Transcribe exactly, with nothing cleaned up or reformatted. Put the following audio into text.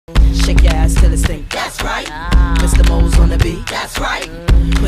Shake your ass till it stink. That's right. Mister Mo's on the beat. That's right.